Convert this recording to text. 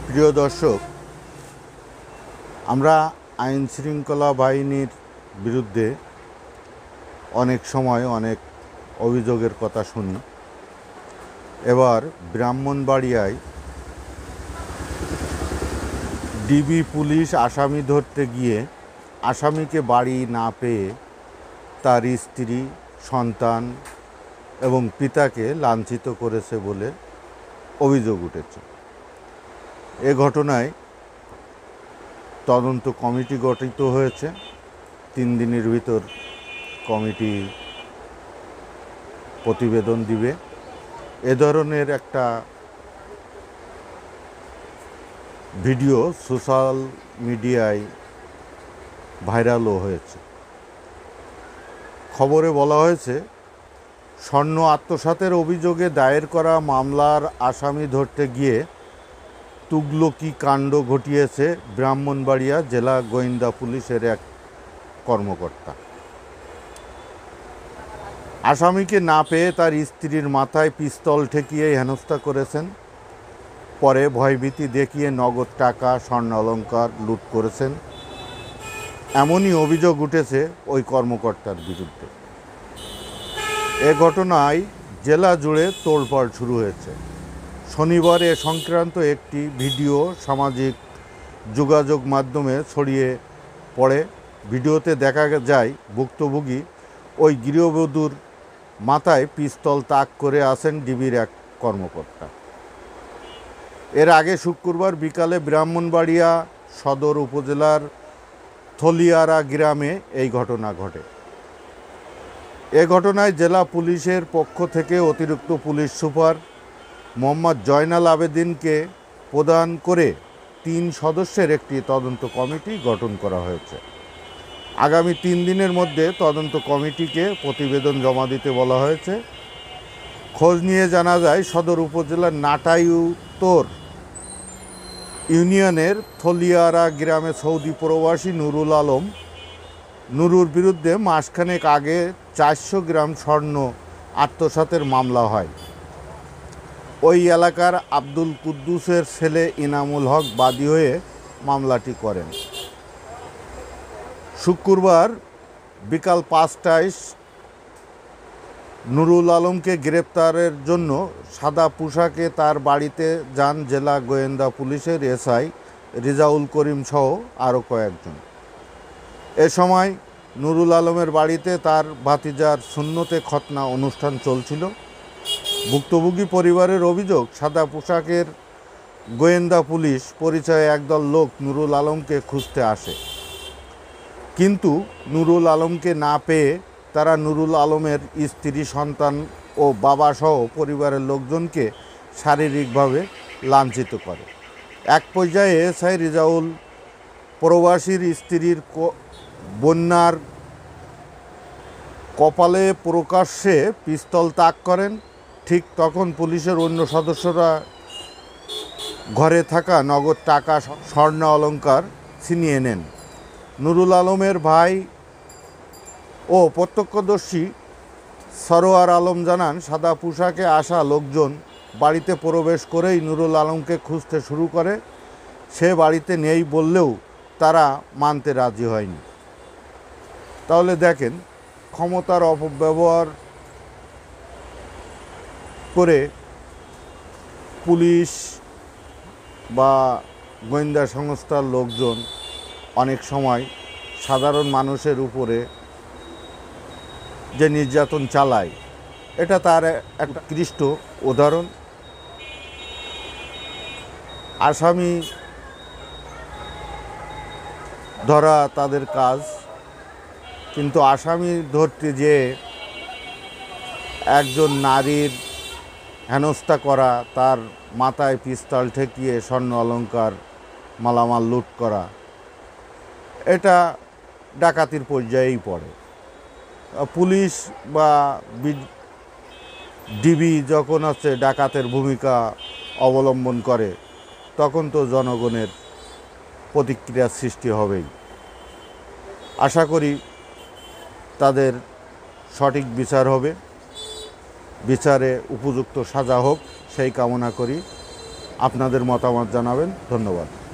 প্রিয় দর্শক, আমরা আইন শৃঙ্খলা বাহিনীর বিরুদ্ধে অনেক সময় অনেক অভিযোগের কথা শুনি। এবার ব্রাহ্মণবাড়িয়ায় ডিবি পুলিশ আসামি ধরতে গিয়ে আসামিকে বাড়ি না পেয়ে তার স্ত্রী, সন্তান এবং পিতাকে লাঞ্ছিত করেছে বলে অভিযোগ উঠেছে। এ ঘটনায় তদন্ত কমিটি গঠিত হয়েছে। 3 দিনের ভিতর কমিটি প্রতিবেদন দিবে। এ ধরনের একটা ভিডিও সোশ্যাল মিডিয়ায় ভাইরালও হয়েছে। খবরে বলা হয়েছে, স্বর্ণ আত্মসাতের অভিযোগে দায়ের করা মামলার আসামি ধরতে গিয়ে তুগলকি কাণ্ড ঘটিয়েছে ব্রাহ্মণবাড়িয়া জেলা গোয়েন্দা পুলিশের এক কর্মকর্তা। আসামিকে না পেয়ে তার স্ত্রীর মাথায় পিস্তল ঠেকিয়ে হেনস্থা করেছেন। পরে ভয়ভীতি দেখিয়ে নগদ টাকা, স্বর্ণ অলংকার লুট করেছেন। এমনই অভিযোগ উঠেছে ওই কর্মকর্তার বিরুদ্ধে। এ ঘটনায় জেলা জুড়ে তোড়পাড় শুরু হয়েছে। শনিবার এ সংক্রান্ত একটি ভিডিও সামাজিক যোগাযোগ মাধ্যমে ছড়িয়ে পড়ে। ভিডিওতে দেখা যায় ভুক্তভোগী ওই গৃহবধূর মাথায় পিস্তল তাক করে আছেন ডিবির এক কর্মকর্তা। এর আগে শুক্রবার বিকালে ব্রাহ্মণবাড়িয়া সদর উপজেলার থলিয়ারা গ্রামে এই ঘটনা ঘটে। এ ঘটনায় জেলা পুলিশের পক্ষ থেকে অতিরিক্ত পুলিশ সুপার মোহাম্মদ জয়নাল আবেদিনকে প্রদান করে 3 সদস্যের একটি তদন্ত কমিটি গঠন করা হয়েছে। আগামী 3 দিনের মধ্যে তদন্ত কমিটিকে প্রতিবেদন জমা দিতে বলা হয়েছে। খোঁজ নিয়ে জানা যায়, সদর উপজেলার নাটাই উত্তর ইউনিয়নের থলিয়ারা গ্রামে সৌদি প্রবাসী নুরুল আলম নুরুর বিরুদ্ধে মাসখানেক আগে 400 গ্রাম স্বর্ণ আত্মসাতের মামলা হয়। ওই এলাকার আব্দুল কুদ্দুসের ছেলে ইনামুল হক বাদী হয়ে মামলাটি করেন। শুক্রবার বিকাল 5টায় নুরুল আলমকে গ্রেপ্তারের জন্য সাদা পোশাকে তার বাড়িতে যান জেলা গোয়েন্দা পুলিশের এসআই রিজাউল করিম সহ আরও কয়েকজন। এ সময় নুরুল আলমের বাড়িতে তার ভাতিজার সুন্নতে খতনা অনুষ্ঠান চলছিল। ভুক্তভোগী পরিবারের অভিযোগ, সাদা পোশাকের গোয়েন্দা পুলিশ পরিচয়ে একদল লোক নুরুল আলমকে খুঁজতে আসে, কিন্তু নুরুল আলমকে না পেয়ে তারা নুরুল আলমের স্ত্রী, সন্তান ও বাবাসহ পরিবারের লোকজনকে শারীরিকভাবে লাঞ্ছিত করে। এক পর্যায়ে এসআই রিজাউল প্রবাসীর স্ত্রীর বন্যার কপালে প্রকাশ্যে পিস্তল তাক করেন। ঠিক তখন পুলিশের অন্য সদস্যরা ঘরে থাকা নগদ টাকা, স্বর্ণ অলংকার ছিনিয়ে নেন। নুরুল আলমের ভাই ও প্রত্যক্ষদর্শী সরোয়ার আলম জানান, সাদা পোশাকে আসা লোকজন বাড়িতে প্রবেশ করেই নুরুল আলমকে খুঁজতে শুরু করে। সে বাড়িতে নেই বললেও তারা মানতে রাজি হয়নি। তাহলে দেখেন, ক্ষমতার অপব্যবহার করে পুলিশ বা গোয়েন্দা সংস্থার লোকজন অনেক সময় সাধারণ মানুষের উপরে যে নির্যাতন চালায়, এটা তার একটা উৎকৃষ্ট উদাহরণ। আসামি ধরা তাদের কাজ, কিন্তু আসামি ধরতে যে একজন নারীর হেনস্থা করা, তার মাথায় পিস্তল ঠেকিয়ে স্বর্ণ অলংকার মালামাল লুট করা, এটা ডাকাতির পর্যায়েই পড়ে। পুলিশ বা ডিবি যখন ডাকাতের ভূমিকা অবলম্বন করে, তখন তো জনগণের প্রতিক্রিয়ার সৃষ্টি হবেই। আশা করি তাদের সঠিক বিচার হবে, বিচারে উপযুক্ত সাজা হোক, সেই কামনা করি। আপনাদের মতামত জানাবেন। ধন্যবাদ।